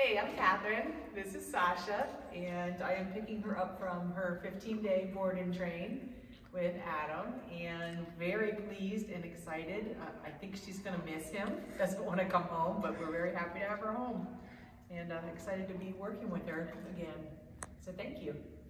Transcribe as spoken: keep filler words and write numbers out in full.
Hey, I'm Catherine. This is Sasha, and I am picking her up from her fifteen day board and train with Adam, and very pleased and excited. Uh, I think she's going to miss him, doesn't want to come home, but we're very happy to have her home, and I'm excited to be working with her again. So thank you.